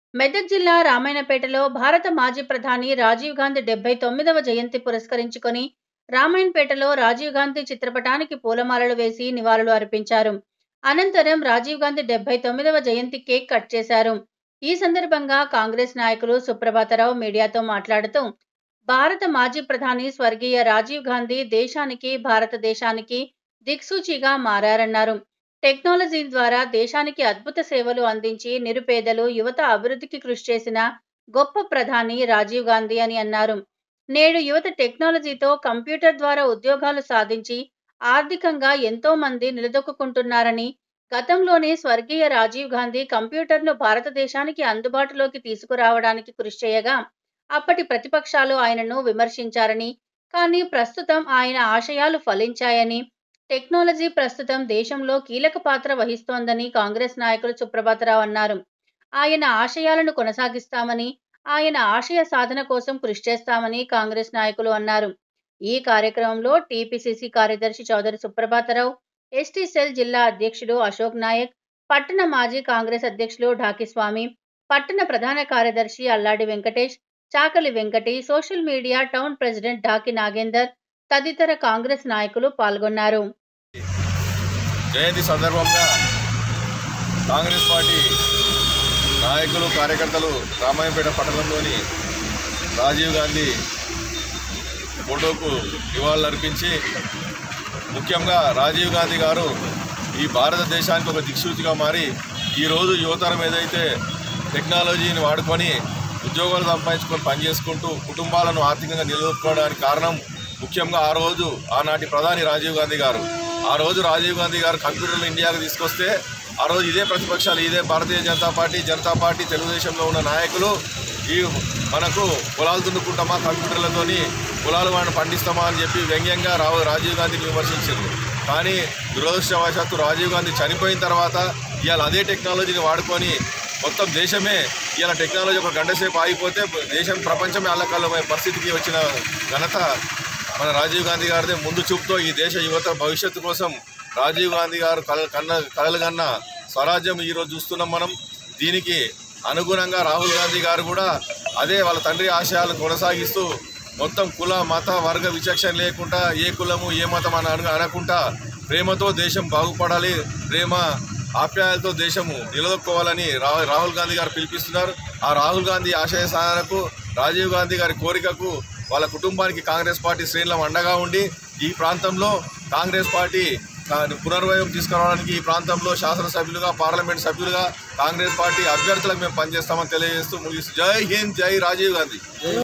మెదక్ జిల్లా రామాయణపేటలో భారత మాజీ ప్రధాని రాజీవ్ గాంధీ 79వ జయంతి పురస్కరించుకొని రామాయణపేటలో రాజీవ్ గాంధీ చిత్రపటానికి పూలమాలలు వేసి నివాళులు అర్పించారు. అనంతరం రాజీవ్ గాంధీ 79వ జయంతి కేక్ కట్ చేశారు. ఈ సందర్భంగా కాంగ్రెస్ నాయకులు సుప్రభాతరావు మీడియాతో మాట్లాడుతూ, భారత మాజీ ప్రధాని స్వర్గీయ రాజీవ్ గాంధీ దేశానికి, భారతదేశానికి దిక్సూచిగా మారారన్నారు. టెక్నాలజీ ద్వారా దేశానికి అద్భుత సేవలు అందించి నిరుపేదలు, యువత అభివృద్ధికి కృషి చేసిన గొప్ప ప్రధాని రాజీవ్ గాంధీ అని అన్నారు. నేడు యువత టెక్నాలజీతో కంప్యూటర్ ద్వారా ఉద్యోగాలు సాధించి ఆర్థికంగా ఎంతో మంది నిలదొక్కుంటున్నారని, గతంలోనే స్వర్గీయ రాజీవ్ గాంధీ కంప్యూటర్ను భారతదేశానికి అందుబాటులోకి తీసుకురావడానికి కృషి చేయగా అప్పటి ప్రతిపక్షాలు ఆయనను విమర్శించారని, కానీ ప్రస్తుతం ఆయన ఆశయాలు ఫలించాయని, టెక్నాలజీ ప్రస్తుతం దేశంలో కీలక పాత్ర వహిస్తోందని కాంగ్రెస్ నాయకులు సుప్రభాతరావు అన్నారు. ఆయన ఆశయాలను కొనసాగిస్తామని, ఆయన ఆశయ సాధన కోసం కృషి చేస్తామని కాంగ్రెస్ నాయకులు అన్నారు. ఈ కార్యక్రమంలో టీపీసీసీ కార్యదర్శి చౌదరి సుప్రభాతరావు, ఎస్టీ సెల్ జిల్లా అధ్యక్షుడు అశోక్ నాయక్, పట్టణ మాజీ కాంగ్రెస్ అధ్యక్షులు ఢాకిస్వామి, పట్టణ ప్రధాన కార్యదర్శి Alladi Venkatesh, Chakali Venkati, social media town president Dhaki Nagender తదితర కాంగ్రెస్ నాయకులు పాల్గొన్నారు. జయంతి సందర్భంగా కాంగ్రెస్ పార్టీ నాయకులు, కార్యకర్తలు రామాయణపేట పట్టణంలోని రాజీవ్ గాంధీ ఫోటోకు నివాళులర్పించి, ముఖ్యంగా రాజీవ్ గాంధీ గారు ఈ భారతదేశానికి ఒక దిక్సూచిగా మారి ఈరోజు యువతరం ఏదైతే టెక్నాలజీని వాడుకొని ఉద్యోగాలు సంపాదించుకొని పనిచేసుకుంటూ కుటుంబాలను ఆర్థికంగా నిలదొక్కుకోవడానికి కారణం ముఖ్యంగా ఆనాటి ప్రధాని రాజీవ్ గాంధీ గారు. ఆ రోజు రాజీవ్ గాంధీ గారు కంప్యూటర్లు ఇండియాకు తీసుకొస్తే ఆ రోజు ఇదే ప్రతిపక్షాలు, ఇదే భారతీయ జనతా పార్టీ తెలుగుదేశంలో ఉన్న నాయకులు మనకు పొలాలు దున్నుకుంటామా కంప్యూటర్లతోని, పొలాలు వాడిని పండిస్తామా అని చెప్పి వ్యంగ్యంగా రాజీవ్ గాంధీని విమర్శించారు. కానీ దురదృష్టవశాత్తు రాజీవ్ గాంధీ చనిపోయిన తర్వాత ఇవాళ అదే టెక్నాలజీని వాడుకొని మొత్తం దేశమే ఇవాళ టెక్నాలజీ ఒక గంట సేపు ఆగిపోతే దేశం ప్రపంచమే అల్లకల్లమయ్యే పరిస్థితికి వచ్చిన ఘనత మన రాజీవ్ గాంధీ గారిదే. ముందు చూపుతో ఈ దేశ యువత భవిష్యత్తు కోసం రాజీవ్ గాంధీ గారు కలలు కన్న స్వరాజ్యం ఈరోజు చూస్తున్నాం మనం. దీనికి అనుగుణంగా రాహుల్ గాంధీ గారు కూడా అదే వాళ్ళ తండ్రి ఆశయాలను కొనసాగిస్తూ మొత్తం కుల, మత, వర్గ విచక్షణ లేకుండా ఏ కులము ఏ మతం అని అనకుండా ప్రేమతో దేశం బాగుపడాలి, ప్రేమ ఆప్యాయాలతో దేశము నిలదొక్కోవాలని రాహుల్ గాంధీ గారు పిలిపిస్తున్నారు. ఆ రాహుల్ గాంధీ ఆశయ సాధనకు, రాజీవ్ గాంధీ గారి కోరికకు వాళ్ళ కుటుంబానికి కాంగ్రెస్ పార్టీ శ్రేణులు అండగా ఉండి ఈ ప్రాంతంలో కాంగ్రెస్ పార్టీ పునర్వైభవం తీసుకురావడానికి ఈ ప్రాంతంలో శాసనసభ్యులుగా, పార్లమెంట్ సభ్యులుగా కాంగ్రెస్ పార్టీ అభ్యర్థులకు మేము పనిచేస్తామని తెలియజేస్తూ ముగిస్తూ జై హింద్, జై రాజీవ్ గాంధీ.